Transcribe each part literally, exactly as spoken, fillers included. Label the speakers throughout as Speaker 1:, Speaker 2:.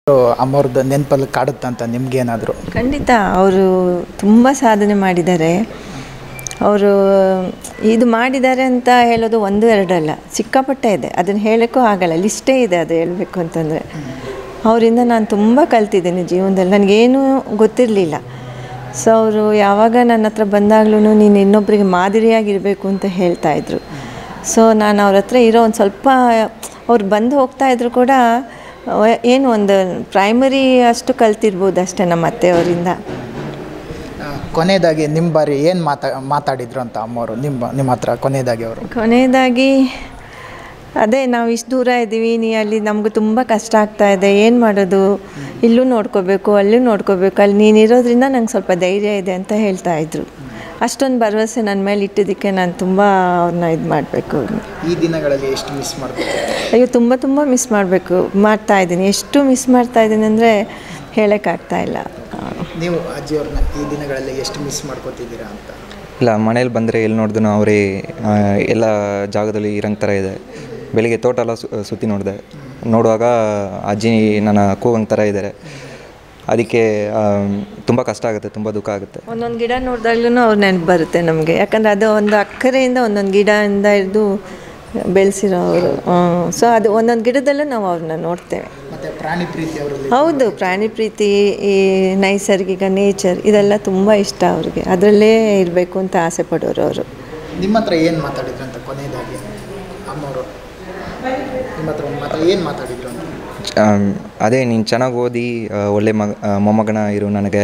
Speaker 1: ಅಮ್ಮವ್ರದ್ದು ನೆನಪಲ್ಲಿ ಕಾಡುತ್ತಂತ ನಿಮಗೇನಾದರೂ?
Speaker 2: ಖಂಡಿತ ಅವರು ತುಂಬ ಸಾಧನೆ ಮಾಡಿದ್ದಾರೆ. ಅವರು ಇದು ಮಾಡಿದ್ದಾರೆ ಅಂತ ಹೇಳೋದು ಒಂದು ಎರಡಲ್ಲ, ಸಿಕ್ಕಾಪಟ್ಟೆ ಇದೆ. ಅದನ್ನು ಹೇಳೋಕ್ಕೂ ಆಗಲ್ಲ, ಲಿಸ್ಟೇ ಇದೆ ಅದು ಹೇಳಬೇಕು ಅಂತಂದರೆ. ಅವರಿಂದ ನಾನು ತುಂಬ ಕಲ್ತಿದ್ದೀನಿ ಜೀವನದಲ್ಲಿ, ನನಗೇನೂ ಗೊತ್ತಿರಲಿಲ್ಲ. ಸೊ ಅವರು ಯಾವಾಗ ನನ್ನ ಹತ್ರ ಬಂದಾಗ್ಲೂ ನೀನು ಇನ್ನೊಬ್ಬರಿಗೆ ಮಾದರಿಯಾಗಿರಬೇಕು ಅಂತ ಹೇಳ್ತಾಯಿದ್ರು. ಸೊ ನಾನು ಅವ್ರ ಹತ್ರ ಇರೋ ಒಂದು ಸ್ವಲ್ಪ ಅವ್ರು ಬಂದು ಹೋಗ್ತಾಯಿದ್ರು ಕೂಡ ಏನು ಒಂದು ಪ್ರೈಮರಿ ಅಷ್ಟು ಕಲ್ತಿರ್ಬೋದು ಅಷ್ಟೇ ನಮ್ಮ ಅತ್ತೆಯವರಿಂದ.
Speaker 1: ಕೊನೆಯದಾಗಿ ನಿಮ್ಮ ಬಾರಿ ಏನು ಮಾತಾ ಮಾತಾಡಿದ್ರು ಅಂತ ಅಮ್ಮವರು ನಿಮ್ಮ ನಿಮ್ಮ ಹತ್ರ ಕೊನೆಯದಾಗಿ? ಅವರು
Speaker 2: ಕೊನೆಯದಾಗಿ ಅದೇ ನಾವು ಇಷ್ಟು ದೂರ ಇದ್ದೀವಿ, ನೀ ಅಲ್ಲಿ ನಮಗೂ ತುಂಬ ಕಷ್ಟ ಆಗ್ತಾಯಿದೆ, ಏನು ಮಾಡೋದು, ಇಲ್ಲೂ ನೋಡ್ಕೋಬೇಕು ಅಲ್ಲೂ ನೋಡ್ಕೋಬೇಕು, ಅಲ್ಲಿ ನೀನಿರೋದ್ರಿಂದ ನಂಗೆ ಸ್ವಲ್ಪ ಧೈರ್ಯ ಇದೆ ಅಂತ ಹೇಳ್ತಾಯಿದ್ರು. ಅಷ್ಟೊಂದು ಭರವಸೆ ನನ್ನ ಮೇಲೆ ಇಟ್ಟಿದ್ದಕ್ಕೆ ನಾನು ತುಂಬ ಅವ್ರನ್ನ ಇದು ಮಾಡಬೇಕು.
Speaker 1: ಈ ದಿನಗಳಲ್ಲಿ ಎಷ್ಟು ಮಿಸ್ ಮಾಡಬೇಕು?
Speaker 2: ಅಯ್ಯೋ ತುಂಬ ತುಂಬ ಮಿಸ್ ಮಾಡಬೇಕು ಮಾಡ್ತಾಯಿದ್ದೀನಿ. ಎಷ್ಟು ಮಿಸ್ ಮಾಡ್ತಾಯಿದ್ದೀನಿ ಅಂದರೆ ಹೇಳೋಕ್ಕಾಗ್ತಾಯಿಲ್ಲ.
Speaker 1: ನೀವು ಅಜ್ಜಿಯವ್ರನ್ನ ಈ ದಿನಗಳಲ್ಲಿ ಎಷ್ಟು ಮಿಸ್ ಮಾಡ್ಕೋತಿದ್ದೀರಾ ಅಂತ?
Speaker 3: ಇಲ್ಲ, ಮನೇಲಿ ಬಂದರೆ ಎಲ್ಲಿ ನೋಡಿದ್ರು ಅವರೇ ಎಲ್ಲ ಜಾಗದಲ್ಲಿ ಇರಂಗೆ ಥರ ಇದೆ. ಬೆಳಿಗ್ಗೆ ತೋಟ ಎಲ್ಲ ಸುತ್ತಿ ನೋಡಿದೆ, ನೋಡುವಾಗ ಅಜ್ಜಿ ನನ್ನ ಕೂಗಂಗೆ ಥರ ಇದ್ದಾರೆ. ಅದಕ್ಕೆ ತುಂಬ ಕಷ್ಟ ಆಗುತ್ತೆ, ತುಂಬ ದುಃಖ ಆಗುತ್ತೆ.
Speaker 2: ಒಂದೊಂದು ಗಿಡ ನೋಡಿದಾಗ್ಲೂ ಅವ್ರು ನೆನಪು ಬರುತ್ತೆ ನಮಗೆ. ಯಾಕಂದರೆ ಅದು ಒಂದು ಅಕ್ಕರೆಯಿಂದ ಒಂದೊಂದು ಗಿಡದಿಂದ ಹಿಡಿದು ಬೆಳೆಸಿರೋರು. ಸೊ ಅದು ಒಂದೊಂದು ಗಿಡದಲ್ಲೂ ನಾವು ಅವ್ರನ್ನ ನೋಡ್ತೇವೆ.
Speaker 1: ಪ್ರಾಣಿ ಪ್ರೀತಿ ಅವರಲ್ಲಿ?
Speaker 2: ಹೌದು, ಪ್ರಾಣಿ ಪ್ರೀತಿ, ಈ ನೈಸರ್ಗಿಕ ನೇಚರ್ ಇದೆಲ್ಲ ತುಂಬ ಇಷ್ಟ ಅವ್ರಿಗೆ. ಅದರಲ್ಲೇ ಇರಬೇಕು ಅಂತ ಆಸೆ ಪಡೋರು ಅವರು.
Speaker 1: ನಿಮ್ಮ ಹತ್ರ ಏನು ಮಾತಾಡಿದ್ರು ಅಂತ ಕೊನೆಯದಾಗಿ ಅಮ್ಮವರು? ನಿಮ್ಮ ಹತ್ರ ಒಂದು ಮಾತ್ರ ಏನು ಮಾತಾಡಿದ್ರು ಅಂತ?
Speaker 3: ಅದೇ, ನೀನು ಚೆನ್ನಾಗಿ ಓದಿ ಒಳ್ಳೆ ಮಗ ಮೊಮ್ಮಗನ ಇರು, ನನಗೆ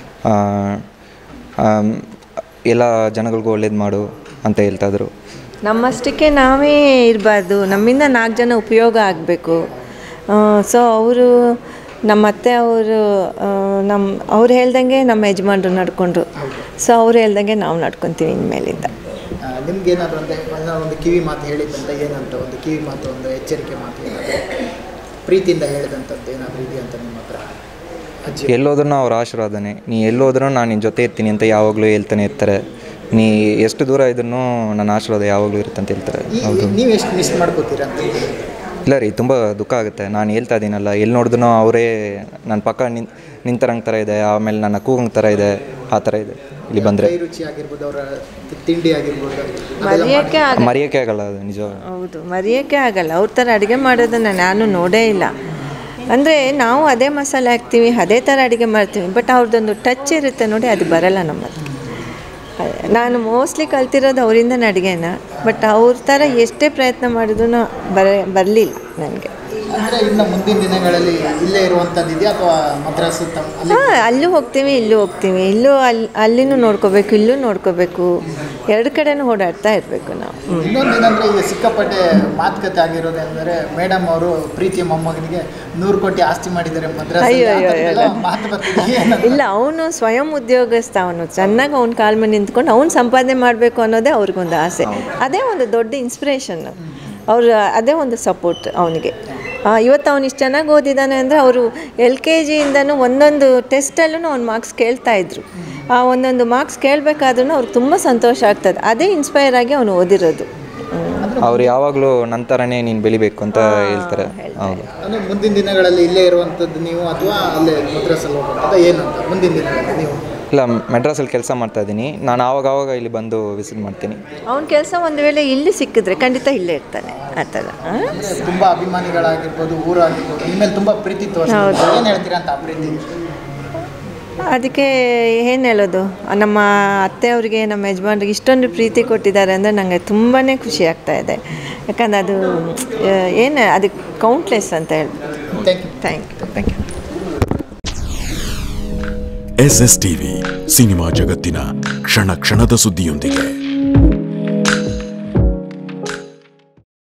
Speaker 3: ಎಲ್ಲ ಜನಗಳಿಗೂ ಒಳ್ಳೇದು ಮಾಡು ಅಂತ ಹೇಳ್ತಾಯಿದ್ರು.
Speaker 2: ನಮ್ಮಷ್ಟಕ್ಕೆ ನಾವೇ ಇರಬಾರ್ದು, ನಮ್ಮಿಂದ ನಾಲ್ಕು ಜನ ಉಪಯೋಗ ಆಗಬೇಕು. ಸೊ ಅವರು ನಮ್ಮ ಅತ್ತೆ ಅವರು ನಮ್ಮ ಅವ್ರು ಹೇಳ್ದಂಗೆ ನಮ್ಮ ಯಜಮಾನ್ರು ನಡ್ಕೊಂಡ್ರು. ಸೊ ಅವ್ರು ಹೇಳ್ದಂಗೆ ನಾವು ನಡ್ಕೊತೀವಿ ಇನ್ಮೇಲಿಂದ.
Speaker 1: ನಿಮ್ಗೇನಾದರೂ ಅಂದರೆ ಒಂದು ಕಿವಿ ಮಾತು ಹೇಳಿದ್ದಂತ ಏನಂತ, ಒಂದು ಕಿವಿ ಮಾತು, ಒಂದು ಎಚ್ಚರಿಕೆ ಮಾತು ಏನಾದರೂ ಪ್ರೀತಿಯಿಂದ ಹೇಳಿದಂಥದ್ದು ಏನಾದರೂ ಇದೆಯಂತ ನಿಮ್ಮ ಹತ್ರ? ಅಜ್ಜಿ
Speaker 3: ಎಲ್ಲೋದ್ರೂ ಅವ್ರ ಆಶೀರ್ವಾದನೆ. ನೀ ಎಲ್ಲೋದ್ರೂ ನಾನು ನಿನ್ನ ಜೊತೆ ಇರ್ತೀನಿ ಅಂತ ಯಾವಾಗಲೂ ಹೇಳ್ತಾನೆ ಇರ್ತಾರೆ. ನೀ ಎಷ್ಟು ದೂರ ಇದ್ರೂ ನನ್ನ ಆಶೀರ್ವಾದ ಯಾವಾಗಲೂ ಇರುತ್ತೆ ಅಂತ ಹೇಳ್ತಾರೆ.
Speaker 1: ಹೌದು. ನೀವು ಎಷ್ಟು ಮಿಸ್ ಮಾಡ್ಕೋತೀರಾ ಅಂತ?
Speaker 3: ಇಲ್ಲ ರೀ, ತುಂಬ ದುಃಖ ಆಗುತ್ತೆ. ನಾನು ಹೇಳ್ತಾ ಇದ್ದೀನಲ್ಲ, ಎಲ್ಲಿ ನೋಡಿದ್ರೂ ಅವರೇ ನನ್ನ ಪಕ್ಕ ನಿನ್ ನಿಂತರಂಗೆ ಥರ ಇದೆ, ಆಮೇಲೆ ನನ್ನ ಕೂಗಂಗೆ ಥರ ಇದೆ, ಆ ಥರ ಇದೆ. ಇಲ್ಲಿ ಬಂದರೆ
Speaker 1: ರುಚಿ ಆಗಿರ್ಬೋದು, ಅವರ ತಿಂಡಿ ಆಗಿರ್ಬೋದು,
Speaker 2: ಮರೆಯೋಕ್ಕೆ ಆಗಲ್ಲ.
Speaker 3: ಮರೆಯೋಕ್ಕೆ ಆಗಲ್ಲ, ಅದು ನಿಜ.
Speaker 2: ಹೌದು, ಮರೆಯೋಕ್ಕೆ ಆಗಲ್ಲ. ಅವ್ರ ಥರ ಅಡುಗೆ ಮಾಡೋದನ್ನು ನಾನು ನೋಡೇ ಇಲ್ಲ. ಅಂದರೆ ನಾವು ಅದೇ ಮಸಾಲೆ ಹಾಕ್ತೀವಿ, ಅದೇ ಥರ ಅಡುಗೆ ಮಾಡ್ತೀವಿ, ಬಟ್ ಅವ್ರದ್ದೊಂದು ಟಚ್ ಇರುತ್ತೆ ನೋಡಿ, ಅದು ಬರಲ್ಲ ನಮ್ಮದು. ನಾನು ಮೋಸ್ಟ್ಲಿ ಕಲ್ತಿರೋದು ಅವರಿಂದ ಅಡುಗೆನ, ಬಟ್ ಅವ್ರ ಥರ ಎಷ್ಟೇ ಪ್ರಯತ್ನ ಮಾಡಿದ್ರು ಬರ ಬರಲಿಲ್ಲ ನನಗೆ.
Speaker 1: ಅಂದರೆ ಇನ್ನು ಮುಂದಿನ ದಿನಗಳಲ್ಲಿ ಇಲ್ಲೇ ಇರುವಂಥದ್ದು ಇದೆಯಾ ಅಥವಾ ಮದ್ರಾಸು?
Speaker 2: ಹಾಂ, ಅಲ್ಲೂ ಹೋಗ್ತೀವಿ, ಇಲ್ಲೂ ಹೋಗ್ತೀವಿ. ಇಲ್ಲೂ ಅಲ್ಲಿ ಅಲ್ಲಿನೂ ನೋಡ್ಕೋಬೇಕು, ಇಲ್ಲೂ ನೋಡ್ಕೋಬೇಕು, ಎರಡು ಕಡೆನೂ ಓಡಾಡ್ತಾ ಇರಬೇಕು ನಾವು.
Speaker 1: ಇನ್ನೊಂದು ಏನಂದರೆ, ಈಗ ಸಿಕ್ಕಾಪಟ್ಟೆ ಮಾತುಕತೆ ಆಗಿರೋದೆಂದರೆ ಮೇಡಮ್ ಅವರು ಪ್ರೀತಿ ಮೊಮ್ಮಗನಿಗೆ ನೂರು ಕೋಟಿ ಆಸ್ತಿ ಮಾಡಿದ್ದಾರೆ ಮದ್ರಾಸ್.
Speaker 2: ಅಯ್ಯೋ ಅಯ್ಯೋ
Speaker 1: ಮಾತುಕತೆ
Speaker 2: ಇಲ್ಲ, ಅವನು ಸ್ವಯಂ ಉದ್ಯೋಗಸ್ಥ, ಅವನು ಚೆನ್ನಾಗಿ ಅವ್ನ ಕಾಲ ಮೇಲೆ ನಿಂತ್ಕೊಂಡು ಅವ್ನು ಸಂಪಾದನೆ ಮಾಡಬೇಕು ಅನ್ನೋದೇ ಅವ್ರಿಗೊಂದು ಆಸೆ. ಅದೇ ಒಂದು ದೊಡ್ಡ ಇನ್ಸ್ಪಿರೇಷನ್. ಅವರು ಅದೇ ಒಂದು ಸಪೋರ್ಟ್ ಅವನಿಗೆ. ಇವತ್ತು ಅವ್ನು ಇಷ್ಟು ಚೆನ್ನಾಗಿ ಓದಿದ್ದಾನೆ ಅಂದರೆ ಅವರು ಎಲ್ ಕೆ ಜಿಯಿಂದನೂ ಒಂದೊಂದು ಟೆಸ್ಟಲ್ಲೂ ಅವ್ನು ಮಾರ್ಕ್ಸ್ ಕೇಳ್ತಾಯಿದ್ರು. ಆ ಒಂದೊಂದು ಮಾರ್ಕ್ಸ್ ಕೇಳಬೇಕಾದ್ರೂ ಅವ್ರಿಗೆ ತುಂಬ ಸಂತೋಷ ಆಗ್ತದೆ. ಅದೇ ಇನ್ಸ್ಪೈರ್ ಆಗಿ ಅವನು ಓದಿರೋದು.
Speaker 3: ಅವ್ರು ಯಾವಾಗಲೂ ನಂತರನೇ ನೀನು ಬೆಳಿಬೇಕು ಅಂತ ಹೇಳ್ತಾರೆ. ಹೌದು.
Speaker 1: ಅಂದರೆ ಮುಂದಿನ ದಿನಗಳಲ್ಲಿ ಇಲ್ಲೇ ಇರುವಂಥದ್ದು ನೀವು ಅಥವಾ ಅಲ್ಲೇ ಮದ್ರಾಸಲ್ಲಿ ಹೋಗುವಂಥದ್ದು ಏನಂತ ಮುಂದಿನ ದಿನಗಳಲ್ಲಿ ನೀವು?
Speaker 3: ಇಲ್ಲ, ಮೆಡ್ರಾಸಲ್ಲಿ ಕೆಲಸ ಮಾಡ್ತಾಯಿದ್ದೀನಿ ನಾನು. ಆವಾಗ ಆವಾಗ ಇಲ್ಲಿ ಬಂದು ವಿಸಿಟ್ ಮಾಡ್ತೀನಿ.
Speaker 2: ಅವ್ನ ಕೆಲಸ ಒಂದು ವೇಳೆ ಇಲ್ಲಿ ಸಿಕ್ಕಿದ್ರೆ ಖಂಡಿತ ಇಲ್ಲೇ ಇರ್ತಾನೆ. ಆ ಥರ
Speaker 1: ತುಂಬ ಅಭಿಮಾನಿಗಳಾಗಿರ್ಬೋದು, ಊರಾಗಿರ್ಬೋದು, ಇನ್ಮೇಲೆ ತುಂಬ ಪ್ರೀತಿ ತೋರಿಸ್ತಾರೆ. ಏನು ಹೇಳ್ತೀರಾ ಅಂತ ಆ ಪ್ರೀತಿ?
Speaker 2: ಅದಕ್ಕೆ ಏನು ಹೇಳೋದು, ನಮ್ಮ ಅತ್ತೆಯವ್ರಿಗೆ, ನಮ್ಮ ಯಜಮಾನ್ರಿಗೆ ಇಷ್ಟೊಂದು ಪ್ರೀತಿ ಕೊಟ್ಟಿದ್ದಾರೆ ಅಂದರೆ ನನಗೆ ತುಂಬಾ ಖುಷಿ ಆಗ್ತಾಯಿದೆ. ಯಾಕಂದರೆ ಅದು ಏನು, ಅದಕ್ಕೆ ಕೌಂಟ್ಲೆಸ್ ಅಂತ ಹೇಳ್ಬೋದು.
Speaker 1: Thank you.
Speaker 2: Thank you thank you
Speaker 4: S S TV cinema ಜಗತ್ತಿನ ಕ್ಷಣ ಕ್ಷಣದ ಸುದ್ದಿಯೊಂದಿಗೆ.